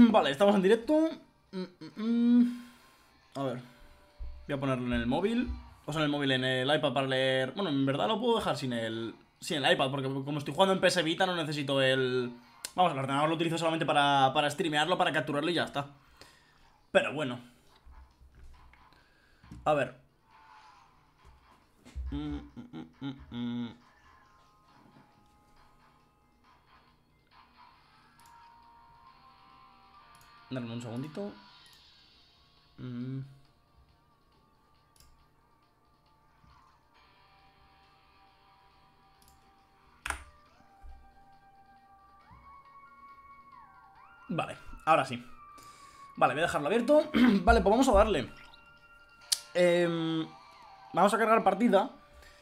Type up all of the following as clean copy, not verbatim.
Vale, estamos en directo. A ver. Voy a ponerlo en el móvil. O sea, en el móvil, en el iPad para leer. Bueno, en verdad lo puedo dejar sin el iPad, porque como estoy jugando en PS Vita no necesito el... Vamos, el ordenador lo utilizo solamente para streamearlo, para capturarlo y ya está. Pero bueno. A ver. Dame un segundito. Vale, ahora sí. Vale, voy a dejarlo abierto. Vale, pues vamos a darle. Vamos a cargar partida.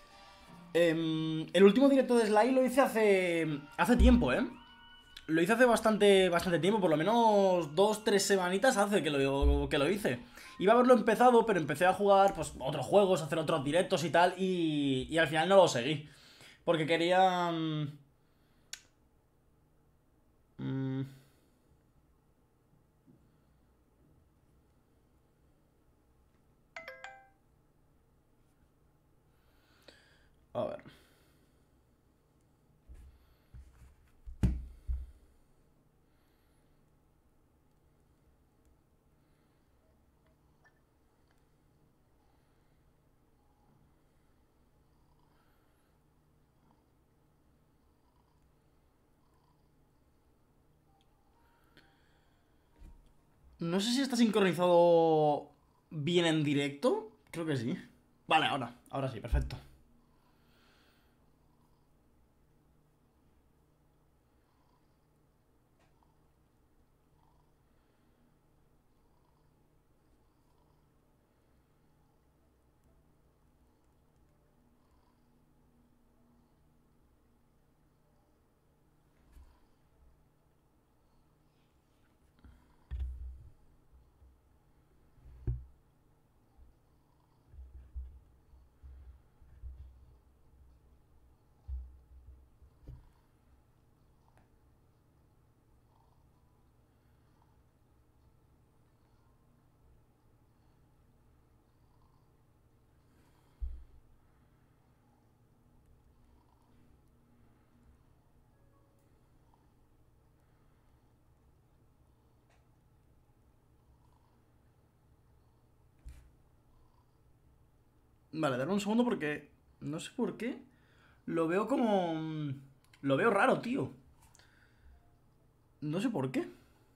El último directo de Sly lo hice hace tiempo, Lo hice hace bastante tiempo, por lo menos 2-3 semanitas hace que lo hice. Iba a haberlo empezado, pero empecé a jugar pues otros juegos, a hacer otros directos y tal, y al final no lo seguí. Porque quería... A ver. No sé si está sincronizado bien en directo. Creo que sí. Vale, ahora sí, perfecto. Vale, darme un segundo porque... No sé por qué. Lo veo como... Lo veo raro, tío. No sé por qué.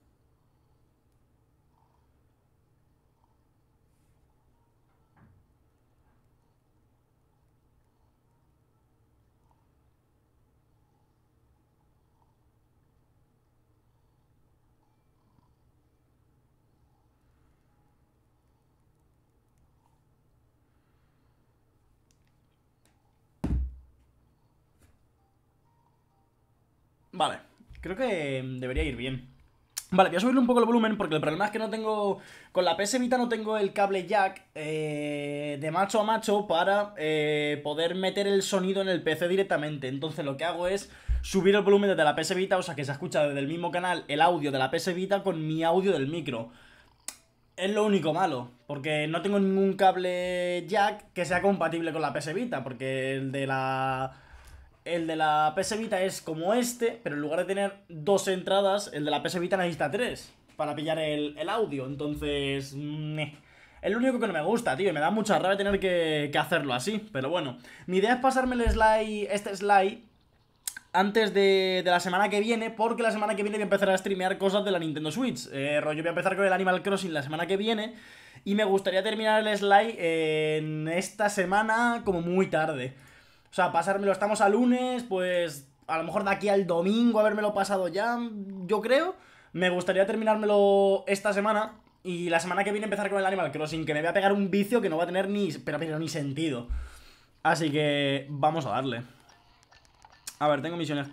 Vale, creo que debería ir bien. Vale, voy a subirle un poco el volumen porque el problema es que no tengo... Con la PS Vita no tengo el cable jack de macho a macho para poder meter el sonido en el PC directamente. Entonces lo que hago es subir el volumen desde la PS Vita, o sea que se escucha desde el mismo canal el audio de la PS Vita con mi audio del micro. Es lo único malo, porque no tengo ningún cable jack que sea compatible con la PS Vita, porque el de la PS Vita es como este, pero en lugar de tener dos entradas, el de la PS Vita necesita tres para pillar el audio. Entonces, es lo único que no me gusta, tío. Y me da mucha rabia tener que hacerlo así. Pero bueno, mi idea es pasarme este Sly antes de la semana que viene, porque la semana que viene voy a empezar a streamear cosas de la Nintendo Switch. Rollo, voy a empezar con el Animal Crossing la semana que viene. Y me gustaría terminar el Sly en esta semana como muy tarde. O sea, pasármelo, estamos a lunes, pues a lo mejor de aquí al domingo habérmelo pasado ya, yo creo. Me gustaría terminármelo esta semana y la semana que viene empezar con el Animal Crossing, que me voy a pegar un vicio que no va a tener pero ni sentido. Así que vamos a darle. A ver, tengo misiones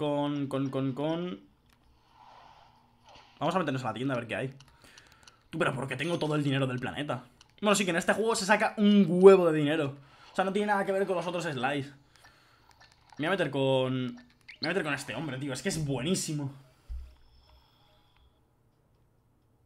Vamos a meternos a la tienda a ver qué hay. Tú, pero porque tengo todo el dinero del planeta. Bueno, sí que en este juego se saca un huevo de dinero. O sea, no tiene nada que ver con los otros Slides. Me voy a meter con... Me voy a meter con este hombre, tío. Es que es buenísimo.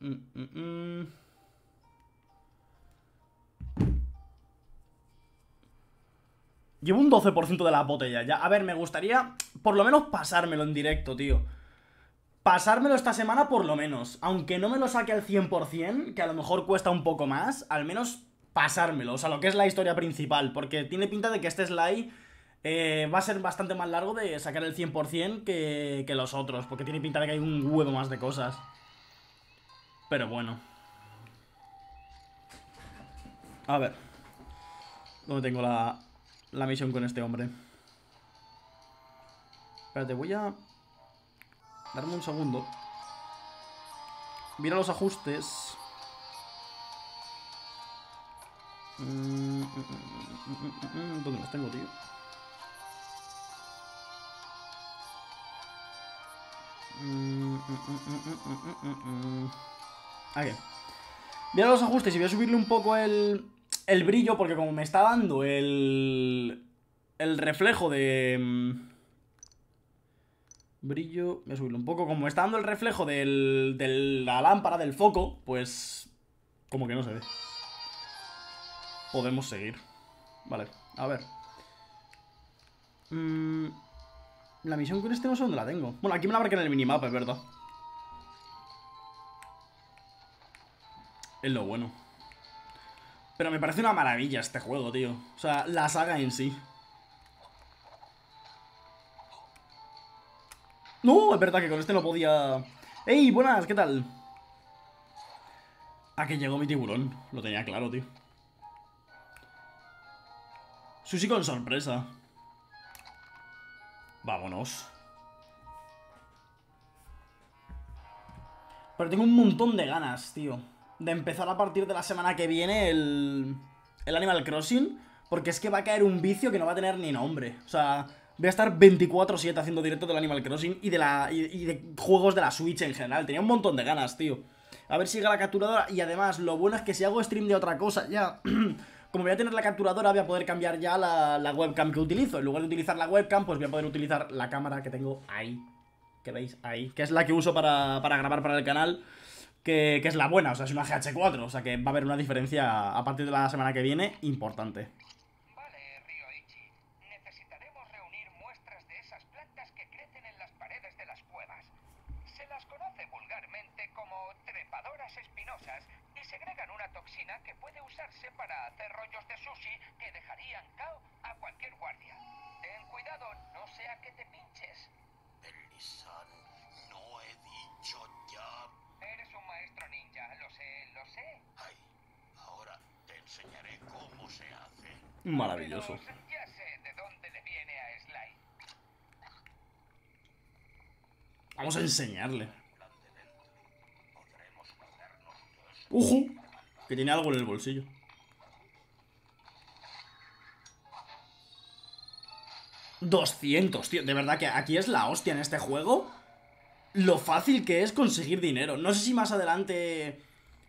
Llevo un 12% de la botella ya. A ver, me gustaría por lo menos pasármelo en directo, tío. Pasármelo esta semana por lo menos. Aunque no me lo saque al 100%, que a lo mejor cuesta un poco más, al menos pasármelo. O sea, lo que es la historia principal. Porque tiene pinta de que este Sly va a ser bastante más largo de sacar el 100% que los otros. Porque tiene pinta de que hay un huevo más de cosas. Pero bueno. A ver. ¿Dónde tengo la misión con este hombre? Espérate, voy a darme un segundo. Mira los ajustes. ¿Dónde los tengo, tío? Aquí. Mira los ajustes y voy a subirle un poco el brillo, porque como me está dando el reflejo de... brillo, voy a subirle un poco. Como me está dando el reflejo de la lámpara, del foco, pues... como que no se ve. Podemos seguir. Vale, a ver. La misión con este no sé dónde la tengo. Bueno, aquí me la marca en el minimapa, es verdad. Es lo bueno. Pero me parece una maravilla este juego, tío. O sea, la saga en sí. No, es verdad que con este no podía... ¡Ey, buenas! ¿Qué tal? Ah, que llegó mi tiburón. Lo tenía claro, tío. Sushi con sorpresa. Vámonos. Pero tengo un montón de ganas, tío, de empezar a partir de la semana que viene el Animal Crossing. Porque es que va a caer un vicio que no va a tener ni nombre. O sea, voy a estar 24/7 haciendo directo del Animal Crossing y de juegos de la Switch en general. Tenía un montón de ganas, tío. A ver si llega la capturadora. Y además, lo bueno es que si hago stream de otra cosa ya... Como voy a tener la capturadora, voy a poder cambiar ya la webcam que utilizo. En lugar de utilizar la webcam, pues voy a poder utilizar la cámara que tengo ahí. Que veis ahí, que es la que uso para grabar para el canal, que es la buena, o sea, es una GH4, o sea que va a haber una diferencia a partir de la semana que viene importante. Vale, Ryoichi. Necesitaremos reunir muestras de esas plantas que crecen en las paredes de las cuevas. Se las conoce vulgarmente como trepadoras espinosas y segregan una toxina que puede usarse para hacer rollos de sushi que dejarían cao a cualquier guardia. Ten cuidado, no sea que te pinches. Ellen-san, no he dicho ya. Eres un maestro ninja, lo sé, lo sé. Ay, ahora te enseñaré cómo se hace. Maravilloso. Pero ya sé de dónde le viene a Sly. Vamos a enseñarle. Plan de Bentley. Podremos hacernos de esto. ¡Ujú! Que tiene algo en el bolsillo. ¡200, tío! De verdad que aquí es la hostia en este juego. Lo fácil que es conseguir dinero. No sé si más adelante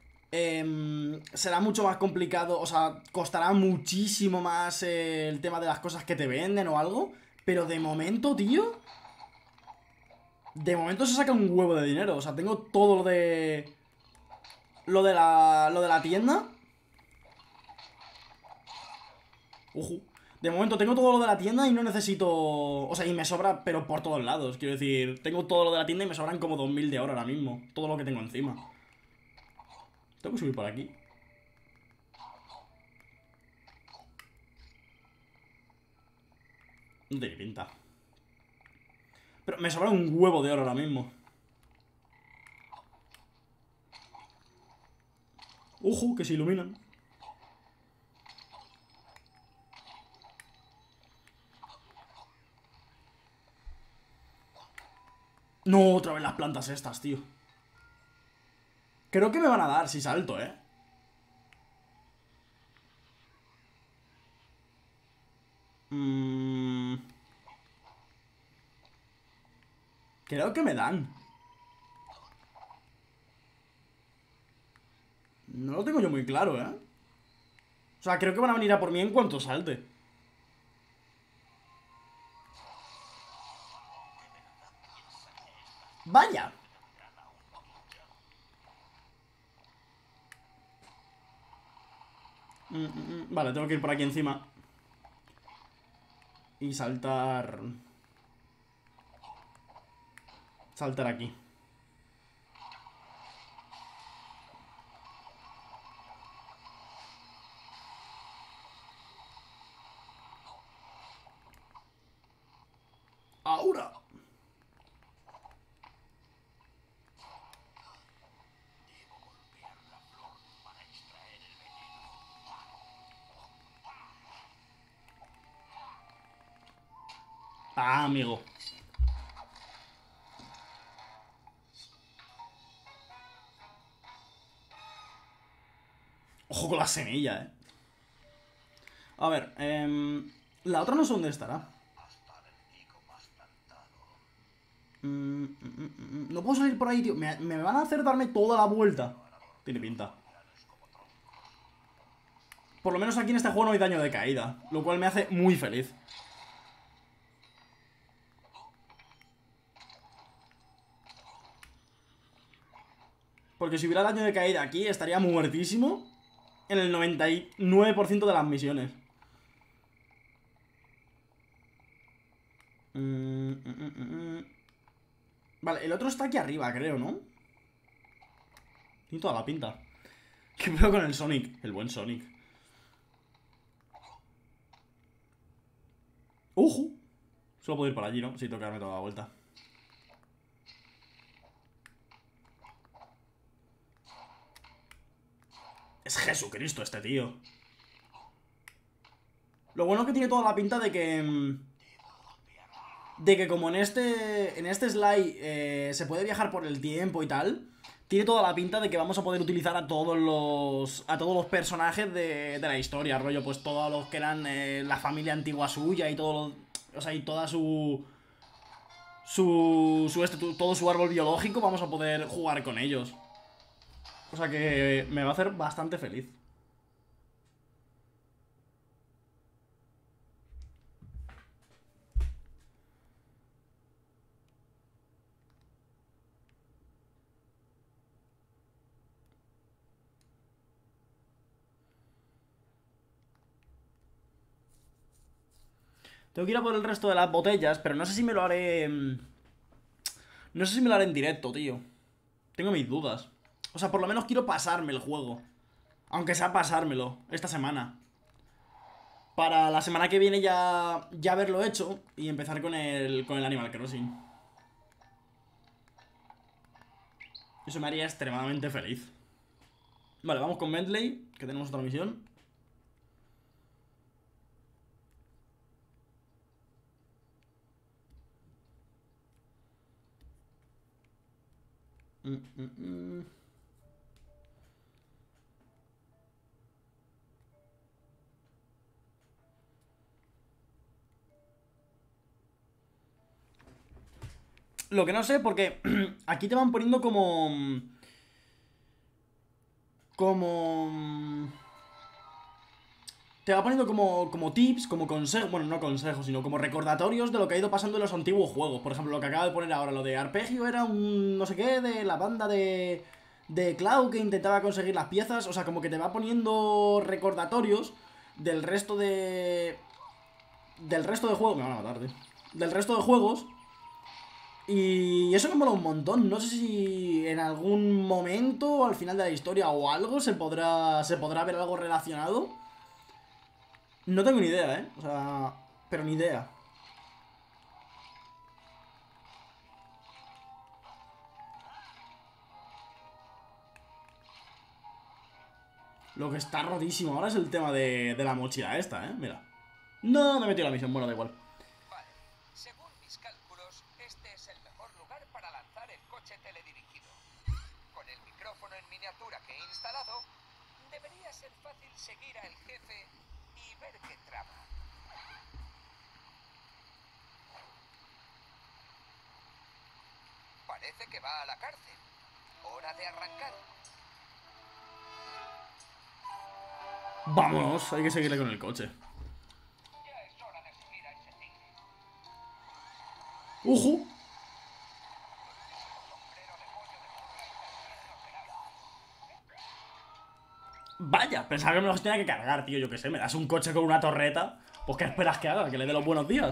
será mucho más complicado. O sea, costará muchísimo más el tema de las cosas que te venden o algo. Pero de momento, tío, de momento se saca un huevo de dinero. O sea, tengo todo lo de... Lo de la tienda. De momento tengo todo lo de la tienda y no necesito... O sea, y me sobra, pero por todos lados. Quiero decir, tengo todo lo de la tienda y me sobran como 2000 de oro ahora mismo. Todo lo que tengo encima. Tengo que subir por aquí. No tiene pinta. Pero me sobra un huevo de oro ahora mismo. Que se iluminan. No, otra vez las plantas estas, tío. Creo que me van a dar si salto, ¿eh? Creo que me dan. No lo tengo yo muy claro, ¿eh? O sea, creo que van a venir a por mí en cuanto salte. Vaya. Vale, tengo que ir por aquí encima. Y saltar... Saltar aquí. Ahora. Ah, amigo. Ojo con la semilla, A ver, la otra no sé dónde estará. No puedo salir por ahí, tío. Me van a hacer darme toda la vuelta. Tiene pinta. Por lo menos aquí en este juego no hay daño de caída, lo cual me hace muy feliz. Porque si hubiera daño de caída aquí, estaría muertísimo en el 99% de las misiones. Vale, el otro está aquí arriba, creo, ¿no? Tiene toda la pinta. ¿Qué veo con el Sonic? El buen Sonic. ¡Ojo! Solo puedo ir por allí, ¿no? Sí, tengo que darme toda la vuelta. Es Jesucristo este tío. Lo bueno es que tiene toda la pinta de que... De que como en este slide se puede viajar por el tiempo y tal, tiene toda la pinta de que vamos a poder utilizar a todos los personajes de la historia, rollo, pues todos los que eran la familia antigua suya y todo, o sea, y toda todo su árbol biológico, vamos a poder jugar con ellos. O sea que me va a hacer bastante feliz. Tengo que ir a por el resto de las botellas, pero no sé si me lo haré... No sé si me lo haré en directo, tío. Tengo mis dudas. O sea, por lo menos quiero pasarme el juego. Aunque sea pasármelo esta semana. Para la semana que viene ya haberlo hecho y empezar con el Animal Crossing. Eso me haría extremadamente feliz. Vale, vamos con Bentley, que tenemos otra misión. Lo que no sé, porque aquí te van poniendo como... Te va poniendo como tips, como consejos, bueno, no consejos, sino como recordatorios de lo que ha ido pasando en los antiguos juegos. Por ejemplo, lo que acaba de poner ahora, lo de Arpegio era un no sé qué de la banda de Cloud que intentaba conseguir las piezas. O sea, como que te va poniendo recordatorios del resto del resto de juegos. Me van a matar, tío. Del resto de juegos. Y eso me mola un montón. No sé si en algún momento, al final de la historia o algo, se podrá ver algo relacionado. No tengo ni idea, O sea, pero ni idea. Lo que está rotísimo ahora es el tema de la mochila esta, Mira. No, me he metido en la misión, bueno, da igual. Vale, según mis cálculos, este es el mejor lugar para lanzar el coche teledirigido. Con el micrófono en miniatura que he instalado, debería ser fácil seguir al jefe y ver qué trama. Parece que va a la cárcel. Hora de arrancar. Vámonos, hay que seguirle con el coche. Ya es hora de seguir a ese tigre. ¡Ojo! Vaya, pensaba que me los tenía que cargar, tío. Yo qué sé, me das un coche con una torreta. Pues ¿qué esperas que haga? Que le dé los buenos días.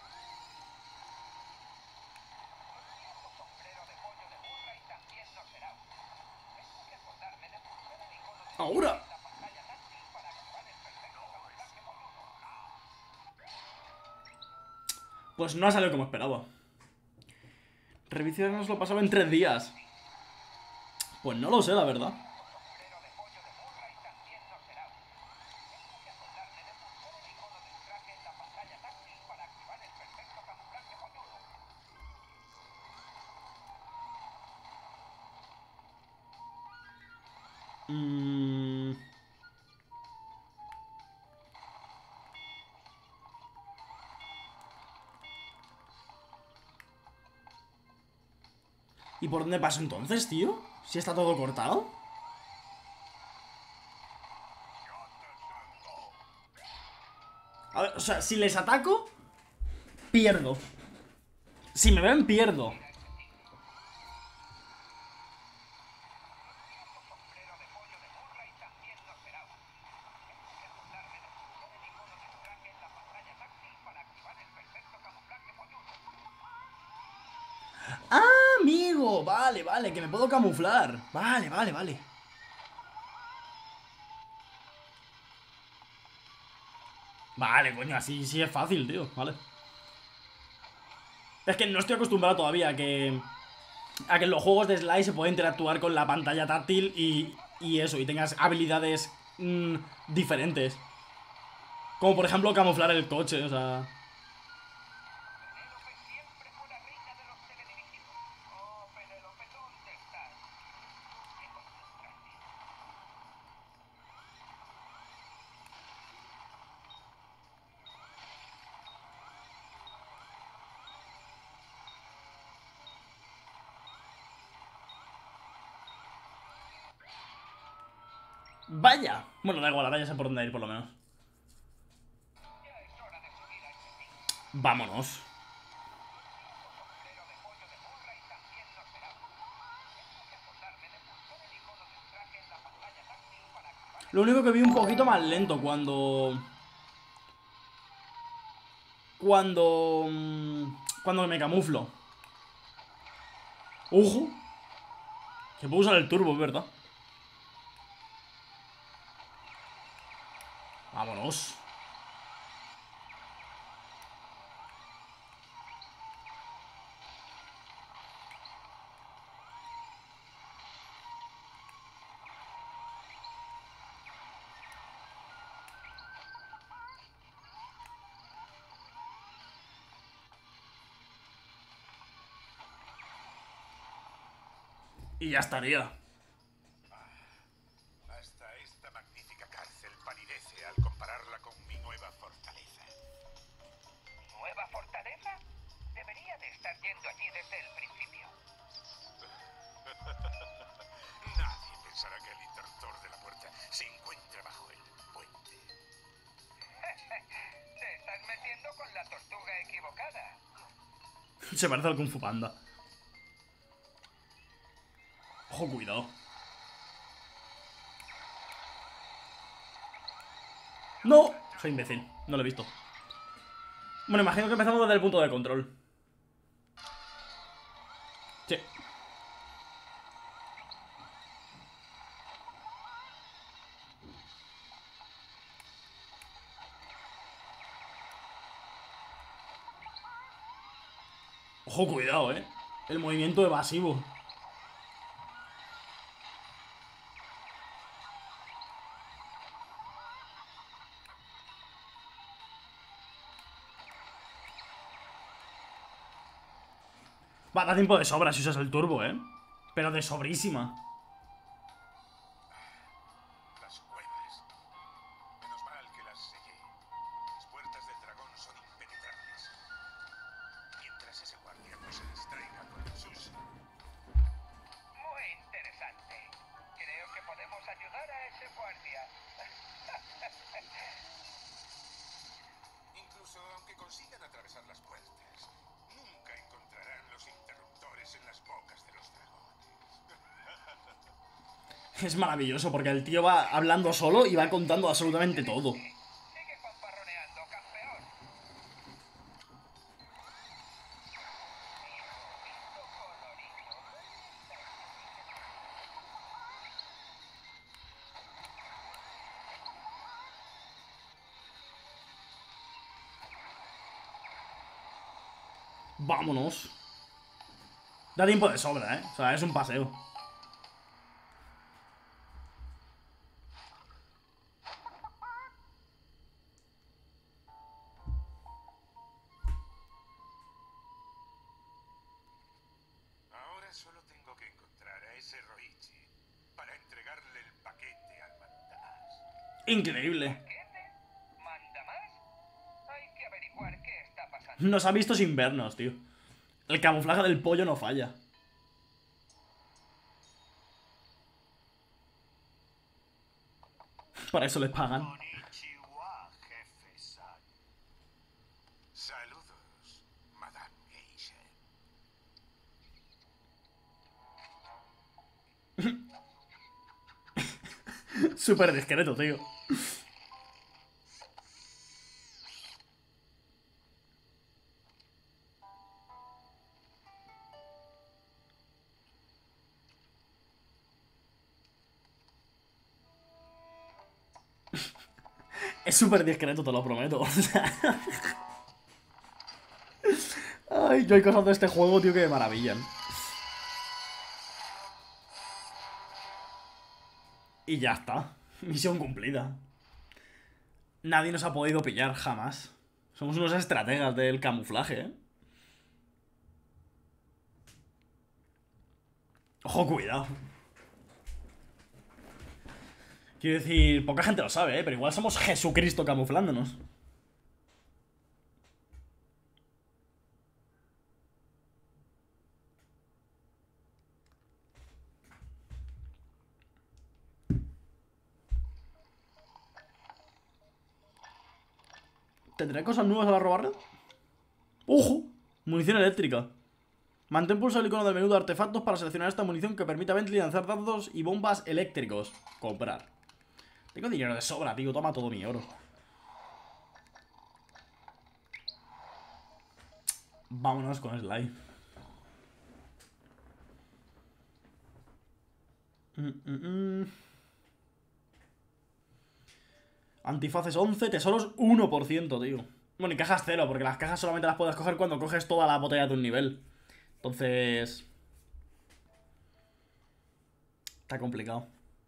Ahora. Pues no ha salido como esperaba. Reviciar nos lo pasaba en 3 días. Pues no lo sé, la verdad. ¿Y por dónde paso entonces, tío? Si está todo cortado. A ver, o sea, si les ataco, pierdo. Si me ven, pierdo. ¡Ah, amigo! Vale, vale, que me puedo camuflar. Vale, vale, vale. Vale, coño, así sí es fácil, tío. Vale. Es que no estoy acostumbrado todavía a que en los juegos de Sly se puede interactuar con la pantalla táctil y eso, y tengas habilidades diferentes. Como por ejemplo camuflar el coche, o sea... Vaya. Bueno, da igual, ahora ya sé por dónde ir por lo menos. Vámonos. Lo único que vi un poquito más lento cuando me camuflo. ¡Ojo! Que puedo usar el turbo, es verdad. Vámonos. Y ya estaría. Hasta esta magnífica cárcel palidece al compararla con mi nueva fortaleza. ¿Nueva fortaleza? Debería de estar yendo allí desde el principio. Nadie pensará que el interruptor de la puerta se encuentra bajo el puente. Te estás metiendo con la tortuga equivocada. Se parece al Kung Fu Panda. Ojo, cuidado. ¡No! Soy imbécil, no lo he visto. Bueno, imagino que empezamos desde el punto de control. Sí. Ojo, cuidado, el movimiento evasivo. Va a dar tiempo de sobra si usas el turbo, pero de sobrísima. Las cuevas. Menos mal que las sellé. Las puertas del dragón son impenetrables. Mientras ese guardia no se distraiga con sus... Muy interesante. Creo que podemos ayudar a ese guardia. Incluso aunque consigan atravesar las puertas, nunca encontrarán los interruptores en las bocas de los dragones. Es maravilloso porque el tío va hablando solo y va contando absolutamente todo. Sigue fanfarroneando, campeón. Vámonos. Da tiempo de sobra, ¿eh? O sea, es un paseo. Ahora solo tengo que encontrar a ese Roichi para entregarle el paquete al mandamás. Increíble. ¿Paquete? ¿Manda más? Hay que averiguar qué está pasando. Nos ha visto sin vernos, tío. El camuflaje del pollo no falla. Para eso les pagan. Konnichiwa, jefe-san. Saludos, Madame Geisha. Súper discreto, tío. Es súper discreto, te lo prometo. O sea... Ay, yo hay cosas de este juego, tío, que me maravillan. Y ya está. Misión cumplida. Nadie nos ha podido pillar, jamás. Somos unos estrategas del camuflaje, ¿eh? Ojo, cuidado. Quiero decir, poca gente lo sabe, ¿eh? Pero igual somos Jesucristo camuflándonos. ¿Tendré cosas nuevas a la robarle? ¡Ojo! Munición eléctrica. Mantén pulsado el icono del menú de artefactos para seleccionar esta munición que permite a Bentley lanzar dardos y bombas eléctricos. Comprar. Tengo dinero de sobra, tío. Toma todo mi oro. Vámonos con Sly. Antifaces 11, tesoros 1%, tío. Bueno, y cajas 0, porque las cajas solamente las puedes coger cuando coges toda la botella de un nivel. Entonces... está complicado.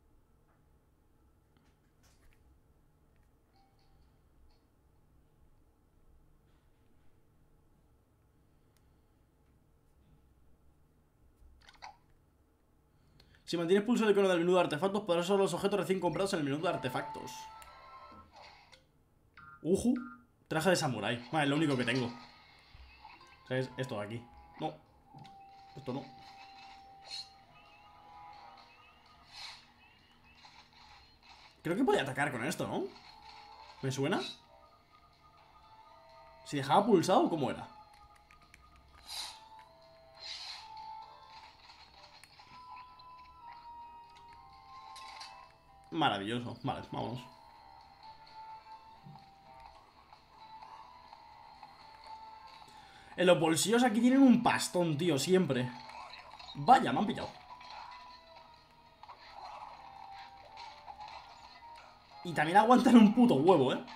Si mantienes pulso el icono del menú de artefactos, podrás usar los objetos recién comprados en el menú de artefactos. Traje de samurái. Vale, es lo único que tengo. O sea, es esto de aquí. No. Esto no. Creo que podía atacar con esto, ¿no? ¿Me suena? Si dejaba pulsado, ¿cómo era? Maravilloso. Vale, vámonos. En los bolsillos aquí tienen un pastón, tío, siempre. Vaya, me han pillado. Y también aguantan un puto huevo, ¿eh?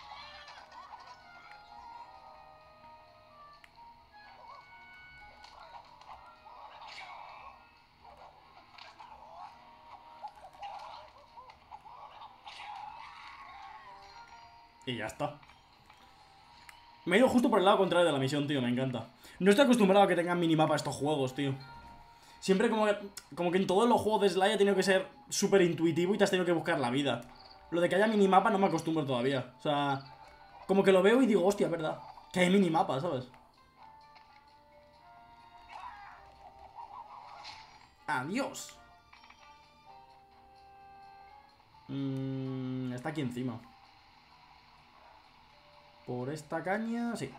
Y ya está. Me he ido justo por el lado contrario de la misión, tío, me encanta. No estoy acostumbrado a que tengan minimapa estos juegos, tío. Siempre como que en todos los juegos de Sly ha tenido que ser súper intuitivo y te has tenido que buscar la vida. Lo de que haya minimapa no me acostumbro todavía. O sea, como que lo veo y digo, hostia, es verdad. Que hay minimapa, ¿sabes? Adiós. Está aquí encima. Por esta caña, sí.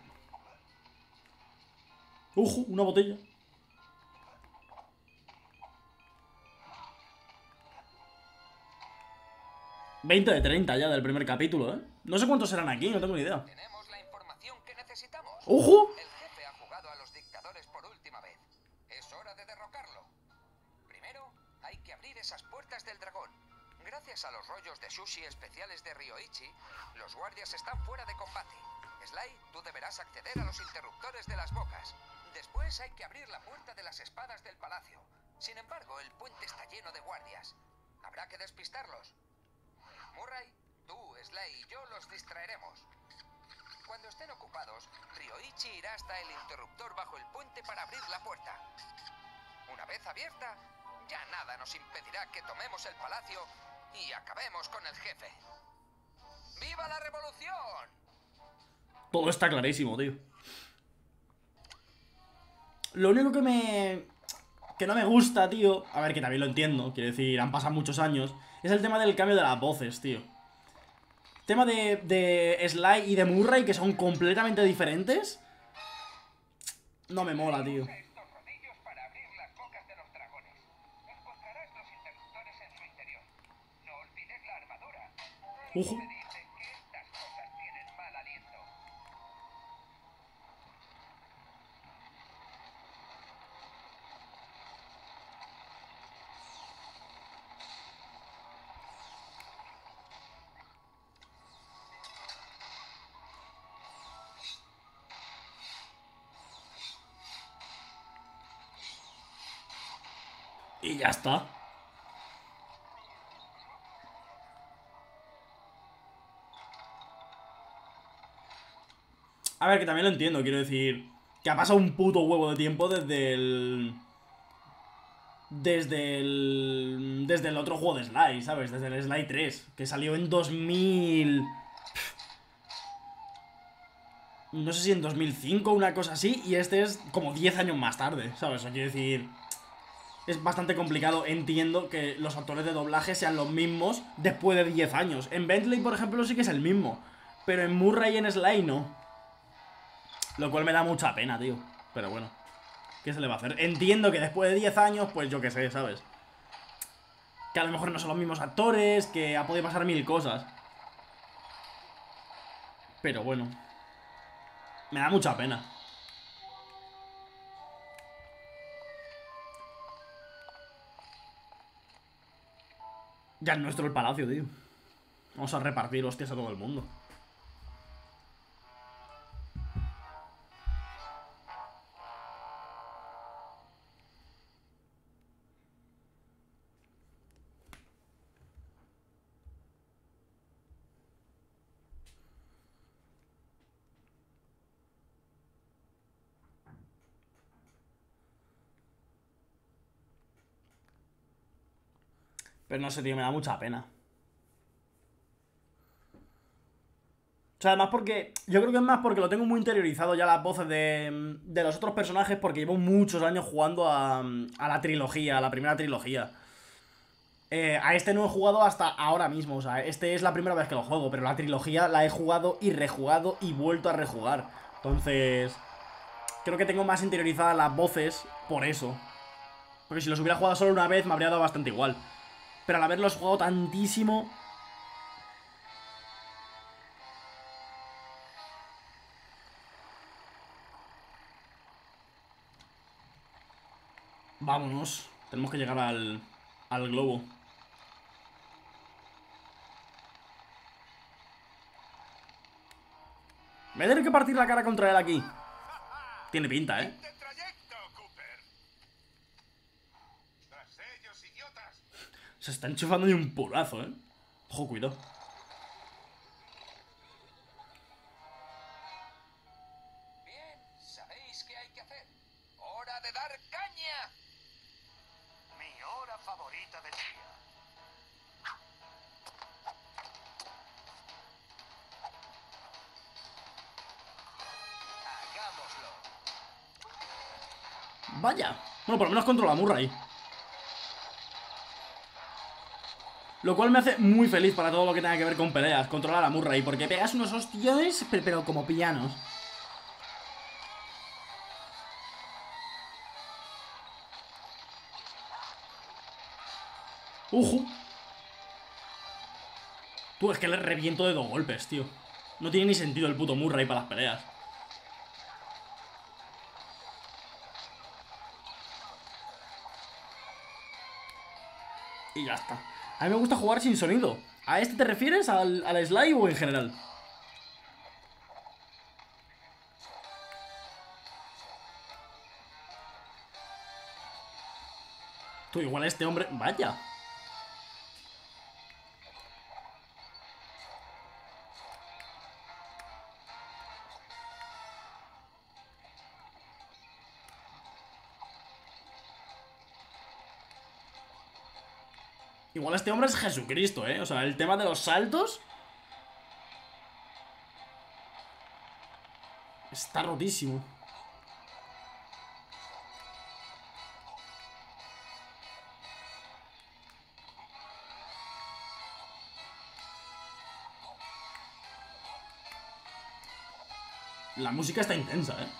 ¡Ojo! Una botella. 20 de 30 ya del primer capítulo, ¿eh? No sé cuántos serán aquí, no tengo ni idea. Tenemos la información que necesitamos. ¡Ojo! El jefe ha jugado a los dictadores por última vez. Es hora de derrocarlo. Primero, hay que abrir esas puertas del dragón. Gracias a los rollos de sushi especiales de Ryoichi, los guardias están fuera de combate. Sly, tú deberás acceder a los interruptores de las bocas. Después hay que abrir la puerta de las espadas del palacio. Sin embargo, el puente está lleno de guardias. Habrá que despistarlos. Murray, tú, Sly y yo los distraeremos. Cuando estén ocupados, Ryoichi irá hasta el interruptor bajo el puente para abrir la puerta. Una vez abierta, ya nada nos impedirá que tomemos el palacio y acabemos con el jefe. ¡Viva la revolución! Todo está clarísimo, tío. Lo único que no me gusta, tío, a ver, que también lo entiendo, quiero decir, han pasado muchos años, es el tema del cambio de las voces, tío. Tema de Sly y de Murray, que son completamente diferentes. No me mola, tío. Usa estos rodillos para abrir las bocas de los dragones. Encontrarás los interruptores en su interior. No olvides la armadura. Ojo. Se dice que estas cosas tienen mal aliento. Y ya está. A ver, que también lo entiendo, quiero decir, que ha pasado un puto huevo de tiempo desde el otro juego de Sly, ¿sabes? Desde el Sly 3, que salió en 2000... No sé si en 2005 o una cosa así, y este es como 10 años más tarde, ¿sabes? O sea, quiero decir... Es bastante complicado, entiendo que los actores de doblaje sean los mismos después de 10 años. En Bentley, por ejemplo, sí que es el mismo, pero en Murray y en Sly no. Lo cual me da mucha pena, tío. Pero bueno, ¿qué se le va a hacer? Entiendo que después de 10 años, pues yo qué sé, ¿sabes? Que a lo mejor no son los mismos actores, que ha podido pasar mil cosas. Pero bueno, me da mucha pena. Ya es nuestro el palacio, tío. Vamos a repartir hostias a todo el mundo. Pero no sé, tío, me da mucha pena. O sea, además porque... Yo creo que es más porque lo tengo muy interiorizado ya las voces de los otros personajes, porque llevo muchos años jugando a la trilogía, a la primera trilogía. A este no he jugado hasta ahora mismo, o sea, este es la primera vez que lo juego, pero la trilogía la he jugado y rejugado y vuelto a rejugar. Entonces... Creo que tengo más interiorizadas las voces por eso. Porque si los hubiera jugado solo una vez me habría dado bastante igual. Pero al haberlos jugado tantísimo... Vámonos. Tenemos que llegar al globo. Me voy a tener que partir la cara contra él aquí. Tiene pinta, ¿eh? ¡De trayecto, Cooper! ¡Tras ellos, idiotas! Se está enchufando de un purazo, ¿eh? Ojo, cuidado. Bien, ¿sabéis qué hay que hacer? ¡Hora de dar caña! Mi hora favorita del día. ¡Hagámoslo! Vaya. Bueno, por lo menos controla a Murray. Lo cual me hace muy feliz para todo lo que tenga que ver con peleas. Controlar a Murray, porque pegas unos hostiones, pero como pianos. ¡Ojo! Tú, es que le reviento de 2 golpes, tío. No tiene ni sentido el puto Murray para las peleas. Y ya está. A mí me gusta jugar sin sonido. ¿A este te refieres? ¿Al slide o en general? Tú, igual este hombre... Vaya. Igual este hombre es Jesucristo, ¿eh? O sea, el tema de los saltos... Está rotísimo. La música está intensa, ¿eh?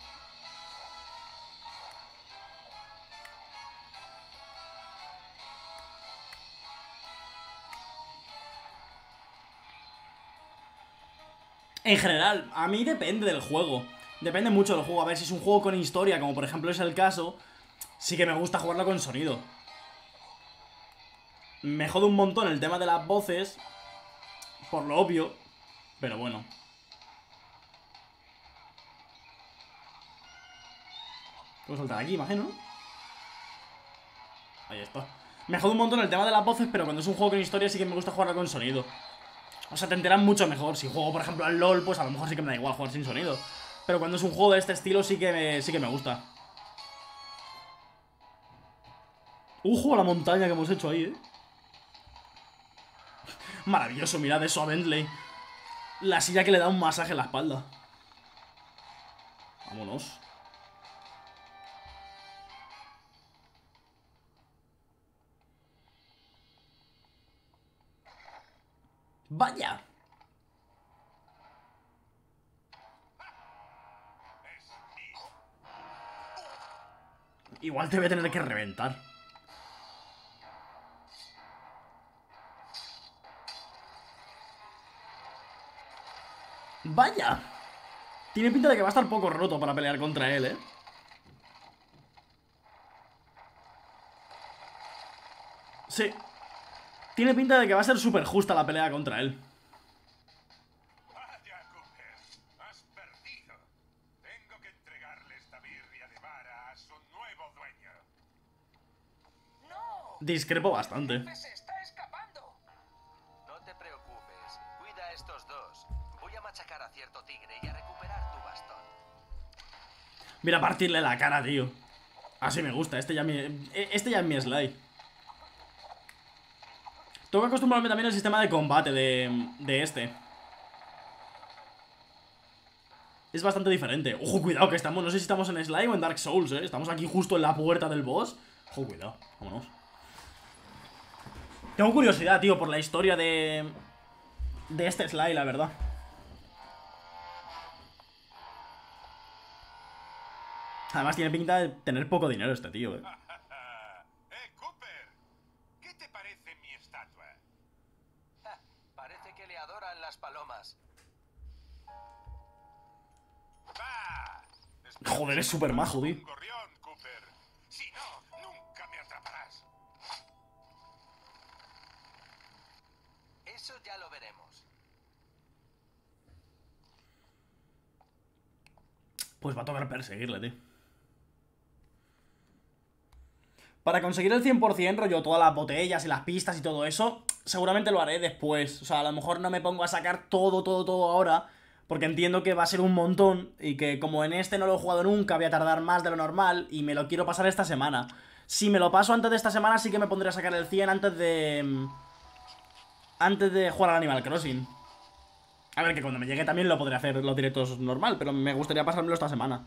En general, a mí depende del juego. Depende mucho del juego. A ver, si es un juego con historia, como por ejemplo es el caso, sí que me gusta jugarlo con sonido. Me jode un montón el tema de las voces, por lo obvio, pero bueno. Puedo saltar aquí, imagino, ¿no? Ahí está. Me jode un montón el tema de las voces, pero cuando es un juego con historia sí que me gusta jugarlo con sonido. O sea, te enteras mucho mejor. Si juego, por ejemplo, al LoL, pues a lo mejor sí que me da igual jugar sin sonido. Pero cuando es un juego de este estilo sí que me gusta. ¡Ojo! La montaña que hemos hecho ahí, Maravilloso, mirad eso a Bentley. La silla que le da un masaje en la espalda. Vámonos. ¡Vaya! Igual te voy a tener que reventar. ¡Vaya! Tiene pinta de que va a estar poco roto para pelear contra él, Sí. Tiene pinta de que va a ser súper justa la pelea contra él. Vaya, Cooper, has perdido. Tengo que entregarle esta birria de vara a su nuevo dueño. ¡No! Discrepo bastante. ¡El jefe se está escapando! No te preocupes, cuida a estos dos. Voy a machacar a cierto tigre y a recuperar tu bastón. Mira, partirle la cara, tío. Así me gusta, este ya es mi slide. Tengo que acostumbrarme también al sistema de combate de este. Es bastante diferente. Ojo, cuidado que estamos, no sé si estamos en Slime o en Dark Souls, Estamos aquí justo en la puerta del boss. Ojo, cuidado, vámonos. Tengo curiosidad, tío, por la historia de este Sly, la verdad. Además tiene pinta de tener poco dinero este tío, Cooper, ¿qué te parece mi estatua? Parece que le adoran las palomas. Joder, es súper majo, tío. Un gorrión, Cooper. Si no, nunca me atraparás. Eso ya lo veremos. Pues va a tocar perseguirle, tío. Para conseguir el 100%, rollo, todas las botellas y las pistas y todo eso, seguramente lo haré después. O sea, a lo mejor no me pongo a sacar todo ahora, porque entiendo que va a ser un montón y que como en este no lo he jugado nunca, voy a tardar más de lo normal y me lo quiero pasar esta semana. Si me lo paso antes de esta semana, sí que me pondré a sacar el 100 antes de jugar al Animal Crossing. A ver, que cuando me llegue también lo podré hacer los directos normal, pero me gustaría pasármelo esta semana.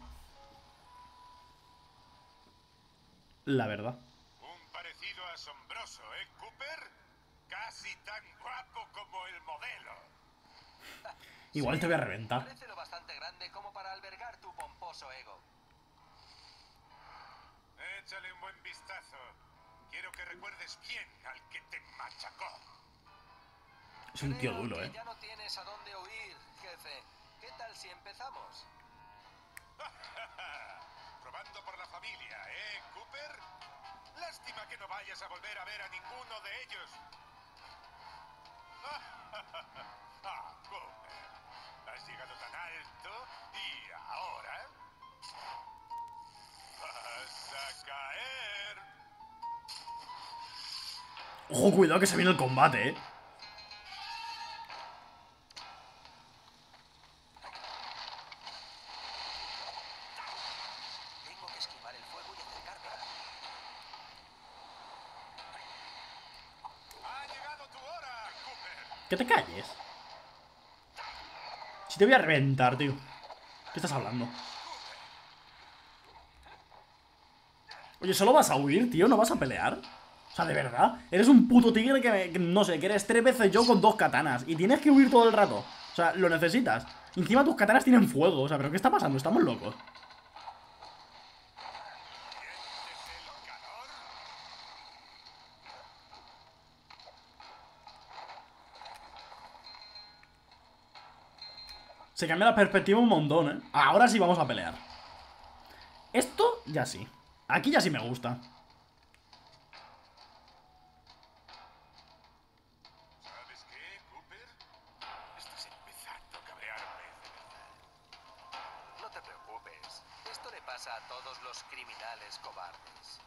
La verdad. Un parecido asombroso, Cooper? Casi tan guapo como el modelo. Igual te voy a reventar. Parece lo bastante grande como para albergar tu pomposo ego. Échale un buen vistazo. Quiero que recuerdes bien al que te machacó. Es un tío Creo duro, que ya no tienes a dónde huir, jefe. ¿Qué tal si empezamos? Probando por la familia, ¿eh, Cooper? Lástima que no vayas a volver a ver a ninguno de ellos. Ah, Cooper. Has llegado tan alto y ahora vas a caer. Ojo, cuidado que se viene el combate, Tengo que esquivar el fuego y acercarme a la... Ha llegado tu hora, Cooper. Que te calles. Si te voy a reventar, tío. ¿Qué estás hablando? Oye, ¿solo vas a huir, tío? ¿No vas a pelear? O sea, ¿de verdad? Eres un puto tigre que no sé, que eres 3 veces yo con 2 katanas. Y tienes que huir todo el rato. O sea, lo necesitas. Encima tus katanas tienen fuego. O sea, ¿pero qué está pasando? Estamos locos. ¿Sientes el calor? Se cambia la perspectiva un montón, ¿eh? Ahora sí vamos a pelear. Esto ya sí. Aquí ya sí me gusta. ¿Sabes qué, Cooper? Estás empezando a cabrearme, de verdad. No te preocupes. Esto le pasa a todos los criminales cobardes.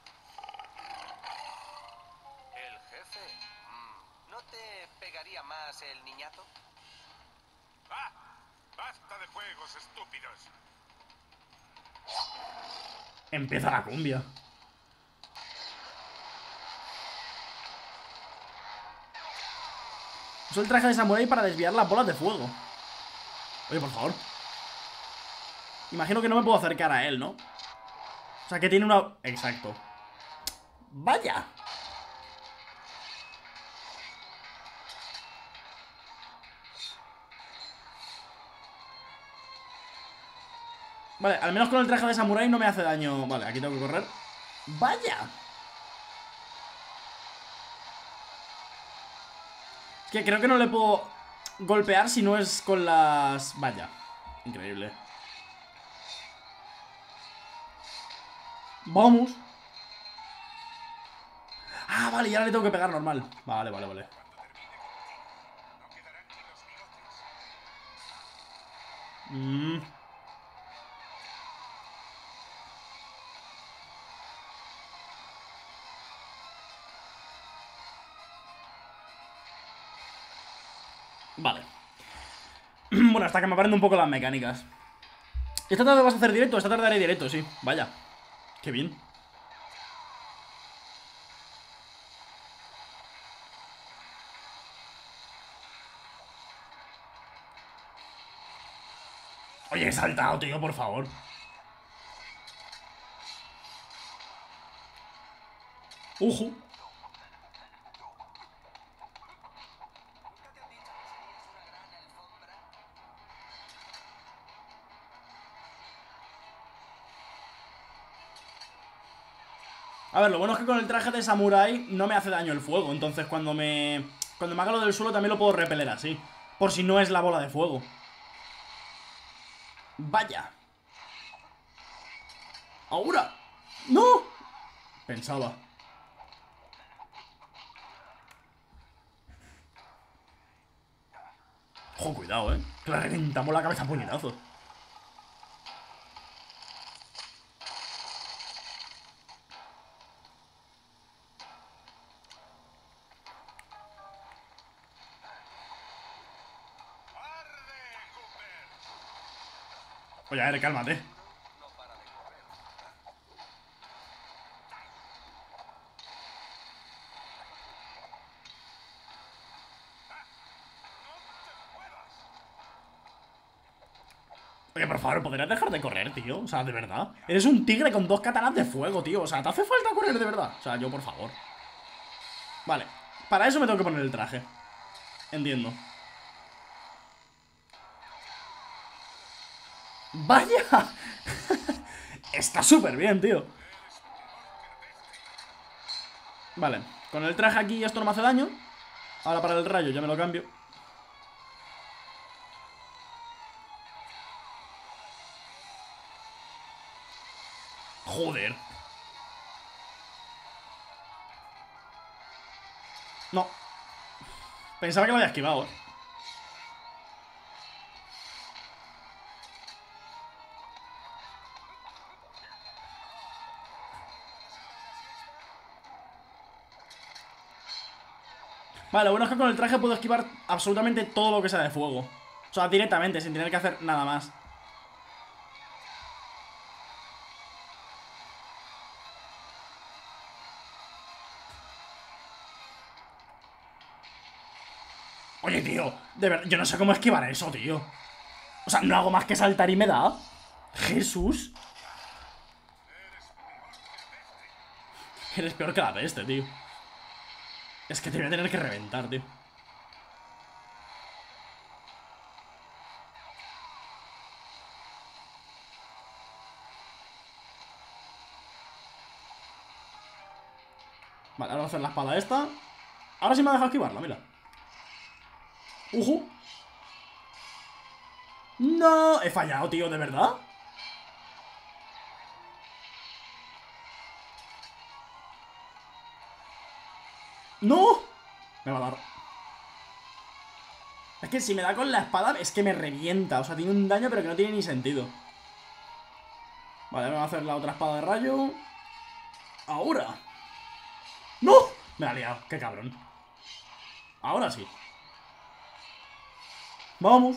¿El jefe? ¿No te pegaría más el niñato? ¡Ah! ¡Basta de juegos estúpidos! Empieza la cumbia. Uso el traje de samurái para desviar las bolas de fuego. Oye, por favor. Imagino que no me puedo acercar a él, ¿no? O sea, que tiene una... Exacto. ¡Vaya! Vale, al menos con el traje de samurái no me hace daño. Vale, aquí tengo que correr. ¡Vaya! Es que creo que no le puedo golpear si no es con las... Vaya. Increíble. Vamos. Ah, vale, y ahora le tengo que pegar normal. Vale, vale, vale. No quedarán ni los bigotes. Vale. Bueno, hasta que me aprenda un poco las mecánicas. ¿Esta tarde vas a hacer directo? Esta tarde haré directo, sí. Vaya. Qué bien. Oye, he saltado, tío, por favor. Ojo. A ver, lo bueno es que con el traje de samurái no me hace daño el fuego. Entonces cuando me haga lo del suelo también lo puedo repeler así. Por si no es la bola de fuego. Vaya. ¡Ahora! ¡No! Pensaba. Ojo, cuidado, que le reventamos la cabeza a puñetazos. ¡Arde, Cooper! Oye, a ver, cálmate. Oye, por favor, ¿podrías dejar de correr, tío? O sea, de verdad. Eres un tigre con 2 katanas de fuego, tío. O sea, ¿te hace falta correr de verdad? O sea, yo, por favor. Vale. Para eso me tengo que poner el traje. Entiendo. ¡Vaya! Está súper bien, tío. Vale. Con el traje aquí esto no me hace daño. Ahora para el rayo ya me lo cambio. Joder. No. Pensaba que lo había esquivado, Vale, lo bueno es que con el traje puedo esquivar absolutamente todo lo que sea de fuego. O sea, directamente, sin tener que hacer nada más. Oye, tío, de verdad, yo no sé cómo esquivar eso, tío. O sea, no hago más que saltar y me da. Jesús. Eres peor que la peste, tío. Es que te voy a tener que reventar, tío. Vale, ahora voy a hacer la espada esta. Ahora sí me ha dejado esquivarla, mira. No, he fallado, tío, ¿de verdad? ¡No! Me va a dar. Es que si me da con la espada es que me revienta. O sea, tiene un daño pero que no tiene ni sentido. Vale, me va a hacer la otra espada de rayo. Ahora. ¡No! Me la ha liado, qué cabrón. Ahora sí. Vamos.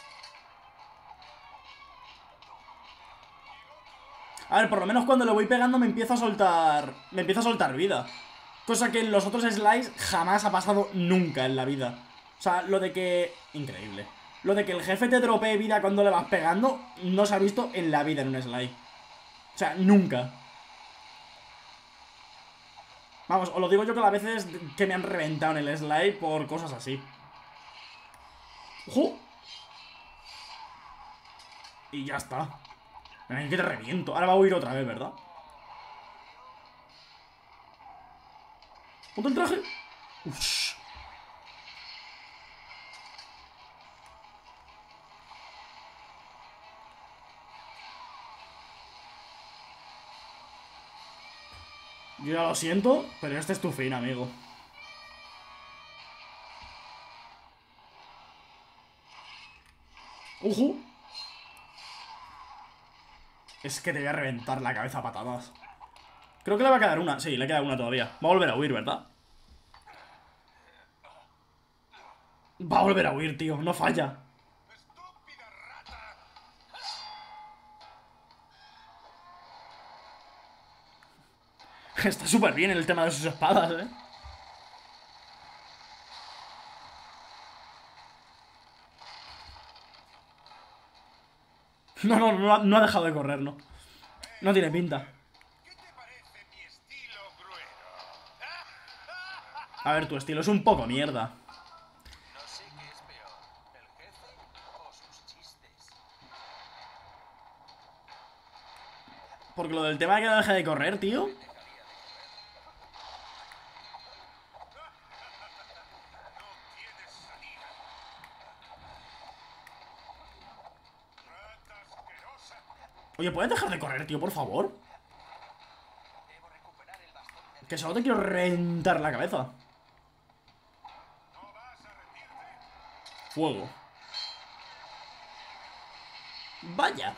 A ver, por lo menos cuando le voy pegando me empieza a soltar. Me empieza a soltar vida. Cosa que en los otros slides jamás ha pasado nunca en la vida. O sea, lo de que... Increíble. Lo de que el jefe te dropee vida cuando le vas pegando no se ha visto en la vida en un slide. O sea, nunca. Vamos, os lo digo yo que a veces que me han reventado en el slide por cosas así. ¡Ojo! Y ya está. Ay, que te reviento. Ahora va a huir otra vez, ¿verdad? Ponte el traje. Ush. Yo ya lo siento, pero este es tu fin, amigo. ¡Ojo! Es que te voy a reventar la cabeza a patadas. Creo que le va a quedar una. Sí, le queda una todavía. Va a volver a huir, ¿verdad? Va a volver a huir, tío. No falla. Está súper bien el tema de sus espadas, ¿eh? No ha dejado de correr, ¿no? No tiene pinta. ¿Qué te parece mi estilo gruero? A ver, tu estilo es un poco mierda. No sé qué es peor, el jefe o sus chistes. Porque lo del tema de que no deje de correr, tío. Oye, ¿puedes dejar de correr, tío, por favor? Debo recuperar el bastón del... Que solo te quiero reventar la cabeza. Fuego. Vaya.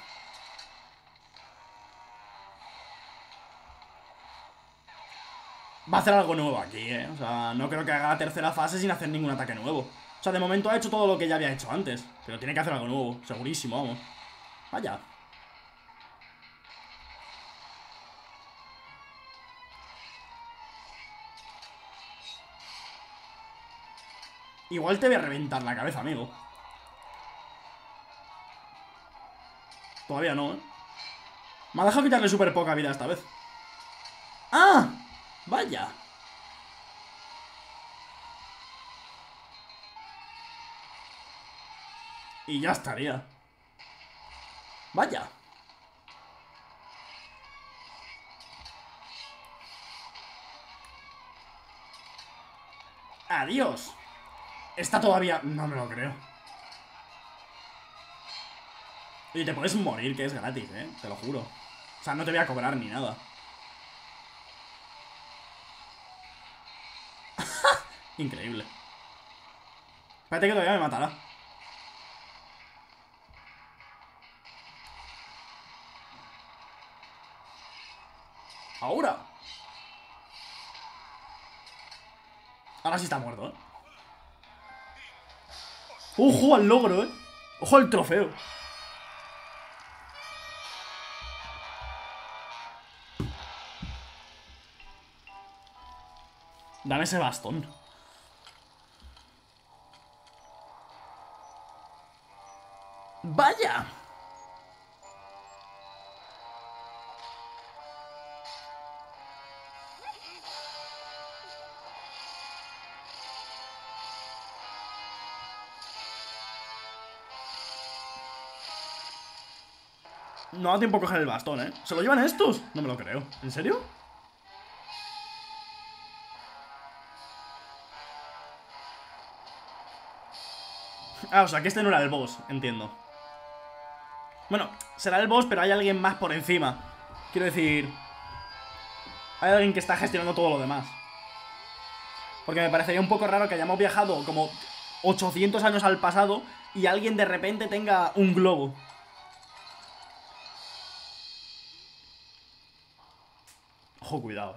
Va a hacer algo nuevo aquí, ¿eh? O sea, no creo que haga la tercera fase sin hacer ningún ataque nuevo. O sea, de momento ha hecho todo lo que ya había hecho antes. Pero tiene que hacer algo nuevo, segurísimo, vamos. Vaya. Igual te voy a reventar la cabeza, amigo. Todavía no, ¿eh? Me ha dejado quitarle súper poca vida esta vez. ¡Ah! Vaya. Y ya estaría. Vaya. Adiós. Está todavía... No me lo creo. Y te puedes morir, que es gratis, te lo juro. O sea, no te voy a cobrar ni nada. Increíble. Espérate que todavía me matará. Ahora. Ahora sí está muerto, Ojo al logro, Ojo al trofeo. Dame ese bastón. ¡Vaya! No da tiempo a coger el bastón, ¿Se lo llevan estos? No me lo creo. ¿En serio? Ah, o sea, que este no era el boss, entiendo. Bueno, será el boss, pero hay alguien más por encima. Quiero decir... Hay alguien que está gestionando todo lo demás. Porque me parecería un poco raro que hayamos viajado como 800 años al pasado y alguien de repente tenga un globo. Ojo, cuidado,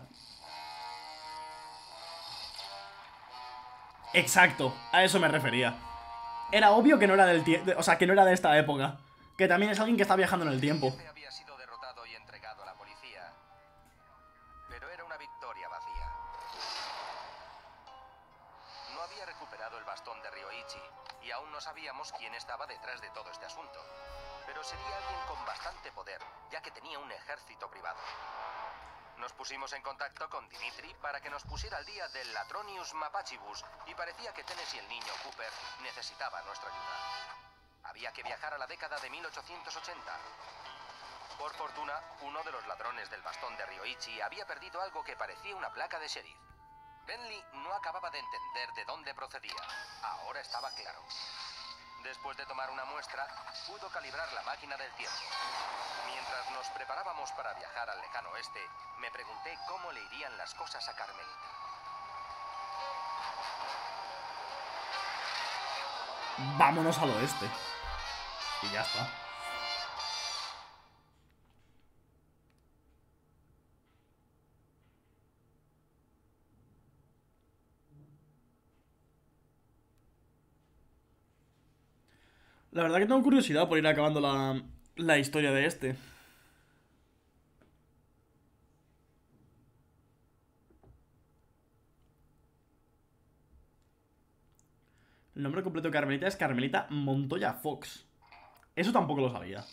Exacto, a eso me refería. Era obvio que no era del tiempo, o sea, que no era de esta época. Que también es alguien que está viajando en el tiempo. Había sido derrotado y entregado a la policía, pero era una victoria vacía. No había recuperado el bastón de Ryoichi y aún no sabíamos quién estaba detrás de todo este asunto. Pero sería alguien con bastante poder, ya que tenía un ejército privado. Nos pusimos en contacto con Dimitri para que nos pusiera al día del Latronius Mapachibus y parecía que Tennis y el niño Cooper necesitaban nuestra ayuda. Había que viajar a la década de 1880. Por fortuna, uno de los ladrones del bastón de Ryoichi había perdido algo que parecía una placa de sheriff. Bentley no acababa de entender de dónde procedía. Ahora estaba claro. Después de tomar una muestra, pudo calibrar la máquina del tiempo. Mientras nos preparábamos para viajar al lejano oeste, me pregunté cómo le irían las cosas a Carmelita. Vámonos al oeste. Y ya está. La verdad que tengo curiosidad por ir acabando la historia de este. El nombre completo de Carmelita es Carmelita Montoya Fox. Eso tampoco lo sabía.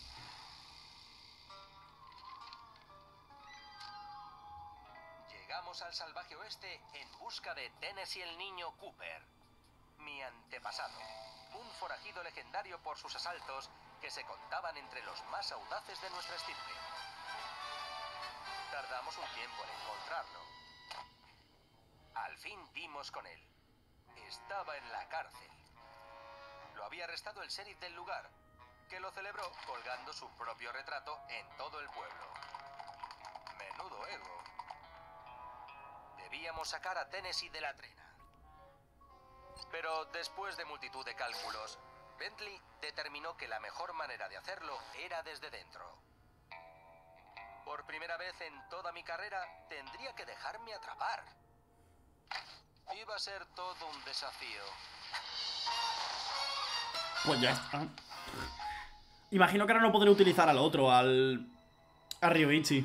Llegamos al salvaje oeste en busca de Dennis y el niño Cooper. Mi antepasado. Un forajido legendario por sus asaltos que se contaban entre los más audaces de nuestra estirpe. Tardamos un tiempo en encontrarlo. Al fin dimos con él. Estaba en la cárcel. Lo había arrestado el sheriff del lugar, que lo celebró colgando su propio retrato en todo el pueblo. Menudo ego. Debíamos sacar a Tennessee de la trena. Pero después de multitud de cálculos, Bentley determinó que la mejor manera de hacerlo era desde dentro. Por primera vez en toda mi carrera, tendría que dejarme atrapar. Iba a ser todo un desafío. Pues ya está. Imagino que ahora no podré utilizar al otro, a Ryoichi.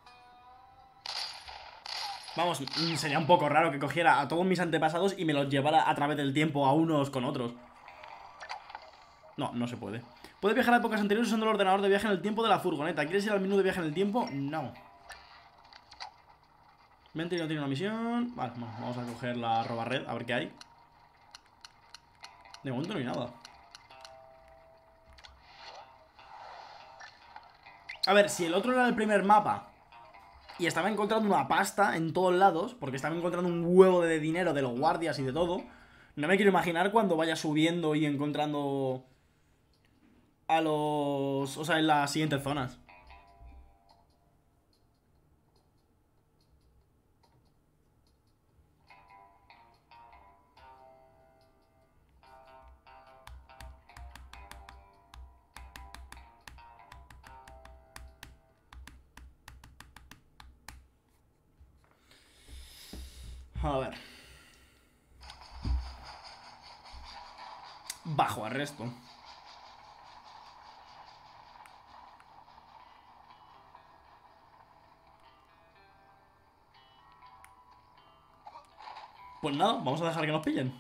Vamos, sería un poco raro que cogiera a todos mis antepasados y me los llevara a través del tiempo a unos con otros. No, no se puede. Puedes viajar a épocas anteriores usando el ordenador de viaje en el tiempo de la furgoneta. ¿Quieres ir al menú de viaje en el tiempo? No. Bentley no tiene una misión. Vale, bueno, vamos a coger la roba red, a ver qué hay. De momento no hay nada. A ver, si el otro era el primer mapa y estaba encontrando una pasta en todos lados, porque estaba encontrando un huevo de dinero de los guardias y de todo, No me quiero imaginar cuando vaya subiendo y encontrando a los... O sea, en las siguientes zonas. A ver. Bajo arresto. Pues nada, vamos a dejar que nos pillen.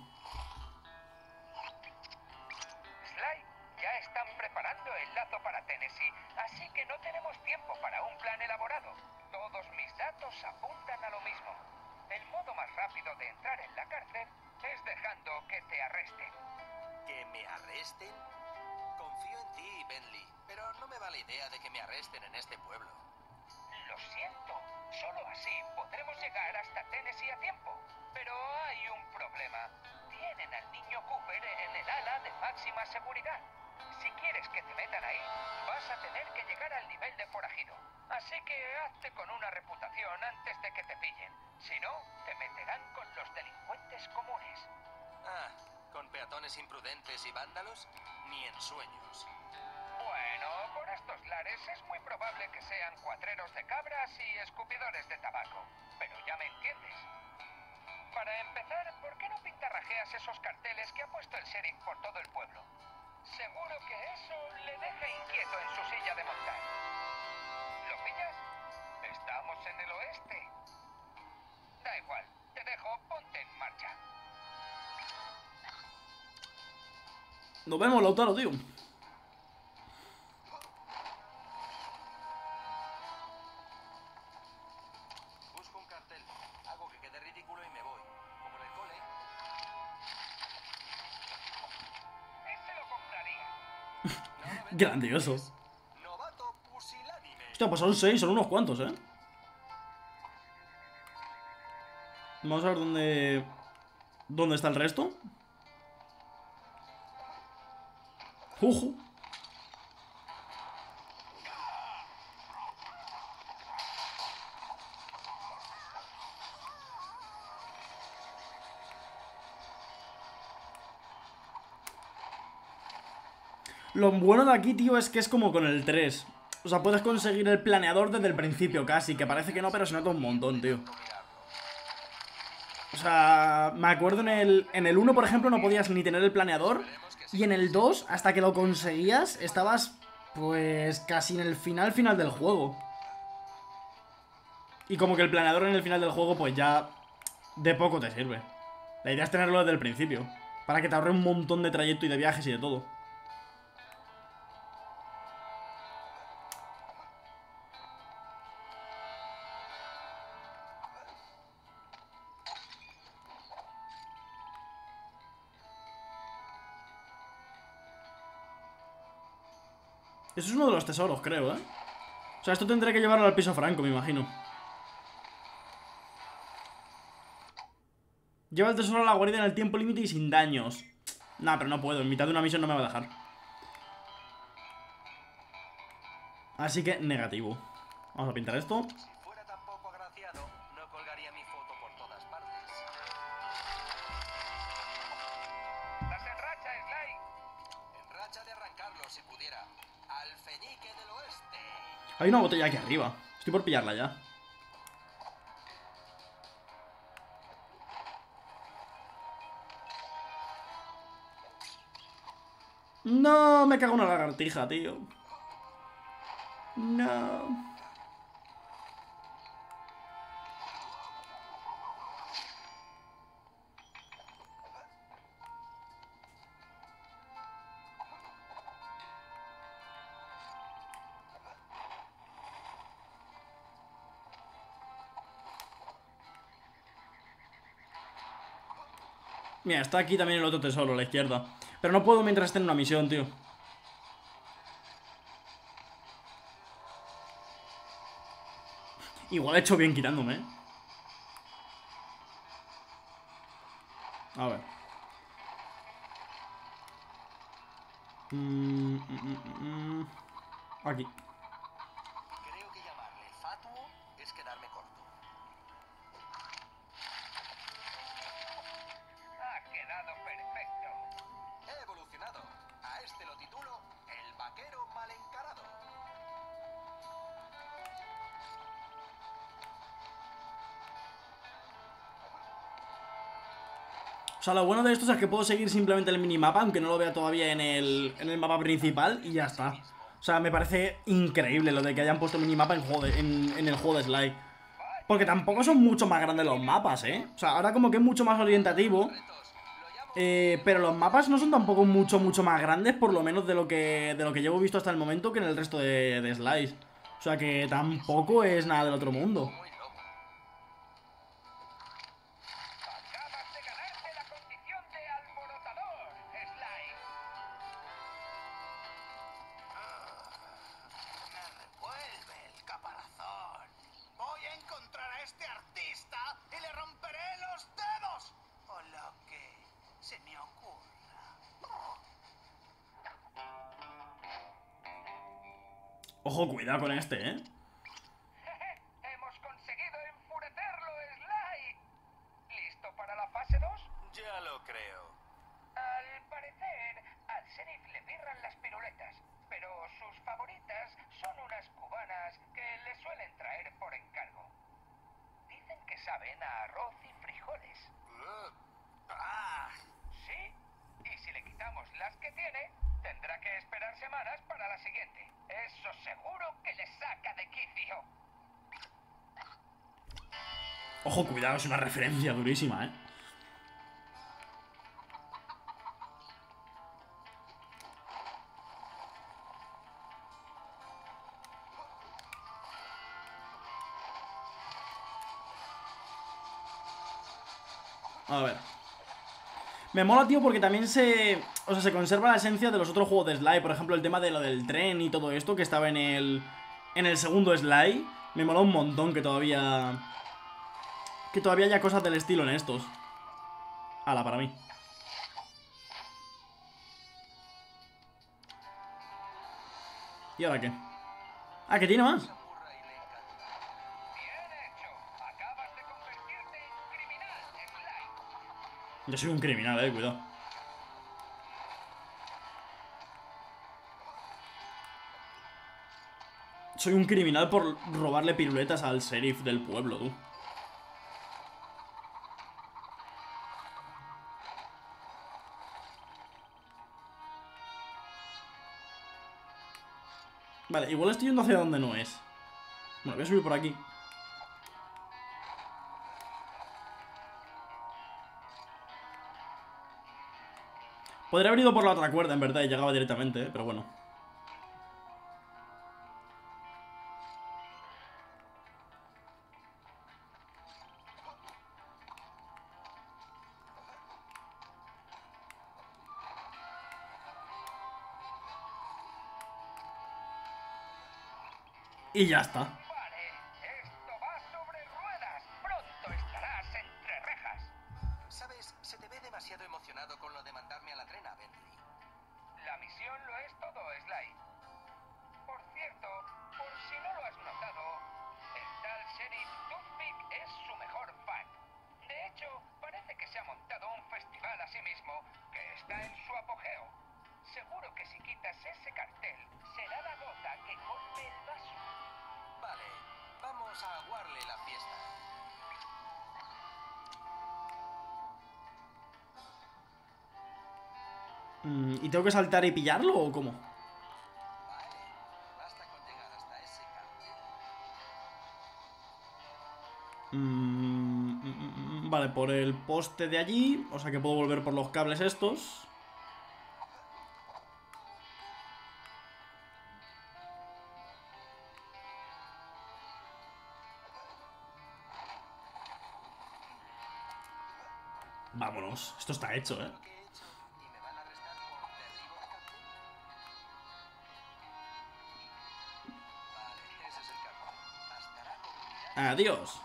Sly, ya están preparando el lazo para Tennessee, así que no tenemos tiempo para un plan elaborado. Todos mis datos apuntan a lo mismo. El modo más rápido de entrar en la cárcel es dejando que te arresten. ¿Que me arresten? Confío en ti, Bentley, pero no me va la idea de que me arresten en este pueblo. Lo siento, solo así podremos llegar hasta Tennessee a tiempo. Pero hay un problema. Tienen al niño Cooper en el ala de máxima seguridad. Si quieres que te metan ahí, vas a tener que llegar al nivel de forajido. Así que hazte con una reputación antes de que te pillen. Si no, te meterán con los delincuentes comunes. Ah, ¿con peatones imprudentes y vándalos? Ni en sueños. Bueno, por estos lares es muy probable que sean cuatreros de cabras y escupidores de tabaco. Pero ya me entiendes. Para empezar, ¿por qué no pintarrajeas esos carteles que ha puesto el sheriff por todo el pueblo? Seguro que eso le deja inquieto en su silla de montar. ¿Lo pillas? Estamos en el oeste. Da igual, te dejo, ponte en marcha. Nos vemos, Lautaro, tío. Busco un cartel, hago que quede ridículo y me voy. Como en el cole. Ese lo compraría. No lo vendo. Grandioso. Novato pusilánime. Hostia, pues son 6, son unos cuantos, ¿eh? Vamos a ver dónde... ¿Dónde está el resto? Juju. Lo bueno de aquí, tío, es que es como con el 3. O sea, puedes conseguir el planeador desde el principio casi. Que parece que no, pero se nota un montón, tío. O sea, me acuerdo en el 1, por ejemplo, no podías ni tener el planeador. Y en el 2, hasta que lo conseguías, estabas, pues, casi en el final del juego. Y como que el planeador en el final del juego, pues ya de poco te sirve. La idea es tenerlo desde el principio. Para que te ahorre un montón de trayecto y de viajes y de todo. Eso es uno de los tesoros, creo, ¿eh? O sea, esto tendré que llevarlo al piso franco, me imagino. Lleva el tesoro a la guarida en el tiempo límite y sin daños. Nah, pero no puedo, en mitad de una misión no me va a dejar. Así que, negativo. Vamos a pintar esto. Si fuera tan poco agraciado, no colgaría mi foto por todas partes. ¿Estás en racha, Sly? En racha de arrancarlo si pudiera. Alfeñique del oeste. Hay una botella aquí arriba. Estoy por pillarla ya. No, me cago en una lagartija, tío. No. Mira, está aquí también el otro tesoro, a la izquierda. Pero no puedo mientras esté en una misión, tío. Igual he hecho bien quitándome, ¿eh? A ver. Aquí. Creo que llamarle fatuo es quedarme corto. Ha quedado perfecto. He evolucionado. A este lo titulo el vaquero mal encarado. O sea, lo bueno de esto es que puedo seguir simplemente el minimapa, aunque no lo vea todavía en el mapa principal, y ya está. O sea, me parece increíble lo de que hayan puesto minimapa en el juego de Sly. Porque tampoco son mucho más grandes los mapas, ¿eh? O sea, ahora como que es mucho más orientativo. Pero los mapas no son tampoco mucho más grandes, por lo menos de lo que llevo visto hasta el momento, que en el resto de Slice. O sea que tampoco es nada del otro mundo. Muy loco. Acabas de ganarte la condición de alborotador, Sly. Me revuelve el caparazón. Voy a encontrar a este artista y le romperé los dedos. O lo que se me ocurra. Ojo, cuidado con este, ¿eh? Hemos conseguido enfurecerlo, Sly. ¿Listo para la fase 2? Ya lo creo. Al parecer, al sheriff le pirran las piruletas, pero sus favoritas son unas cubanas que le suelen traer por encargo. Dicen que saben a arroz y frijoles. ¿Sí? Y si le quitamos las que tiene, tendrá que esperar semanas para la siguiente. Eso seguro que le saca de quicio. Ojo, cuidado, es una referencia durísima, ¿eh? A ver. Me mola, tío, porque también o sea, se conserva la esencia de los otros juegos de Sly. Por ejemplo, el tema de lo del tren y todo esto que estaba en el segundo Sly. Me mola un montón que todavía haya cosas del estilo en estos. Ala, para mí. ¿Y ahora qué? Ah, ¿que tiene más? Bien hecho. Acabas de convertirte en criminal, Sly. Yo soy un criminal, cuidado. Soy un criminal por robarle piruletas al sheriff del pueblo, tú. Vale, igual estoy yendo hacia donde no es. Bueno, voy a subir por aquí. Podría haber ido por la otra cuerda, en verdad, y llegaba directamente, pero bueno. Y ya está. Vale, esto va sobre ruedas. Pronto estarás entre rejas. Sabes, se te ve demasiado emocionado con lo de mandarme a la trena, Bentley. La misión lo es todo, Sly. Por cierto, por si no lo has notado, el tal sheriff Toothpick es su mejor fan. De hecho, parece que se ha montado un festival a sí mismo que está en su apogeo. Seguro que si quitas ese cartel, será la gota que colme el vaso. Vale, vamos a aguarle la fiesta. ¿Y tengo que saltar y pillarlo o cómo? Vale, basta con llegar hasta ese cartel. Vale, por el poste de allí. O sea que puedo volver por los cables estos. Vámonos, esto está hecho, Lo que he hecho y me van a arrestar por derribo de cartel. Vale, ese es el cartel. Bastará con mirar. Adiós.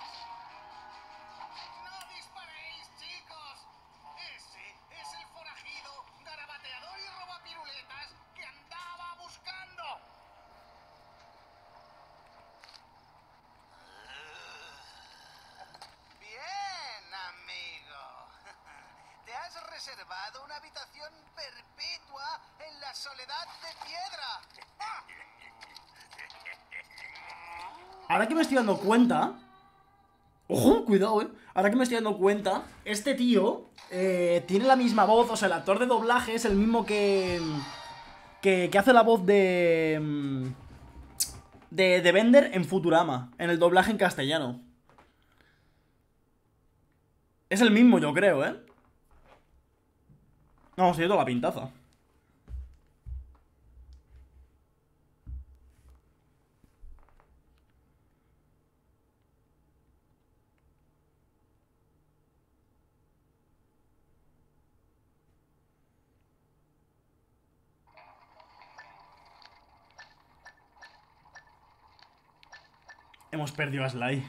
¡No disparéis, chicos! Ese es el forajido, garabateador y robapiruletas que habitación perpetua en la soledad de piedra. Ahora que me estoy dando cuenta... ¡Ojo! Cuidado, Ahora que me estoy dando cuenta, este tío tiene la misma voz, o sea, el actor de doblaje es el mismo que hace la voz de Bender en Futurama, en el doblaje en castellano. Es el mismo, yo creo, Vamos, tiene toda la pintaza. Hemos perdido a Sly.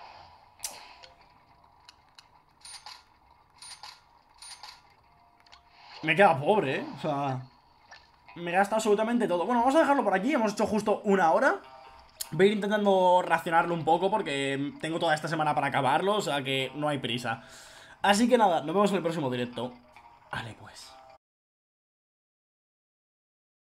Me queda pobre, O sea... Me gasta absolutamente todo. Bueno, vamos a dejarlo por aquí. Hemos hecho justo 1 hora. Voy a ir intentando racionarlo un poco porque tengo toda esta semana para acabarlo. O sea que no hay prisa. Así que nada, nos vemos en el próximo directo. Vale, pues.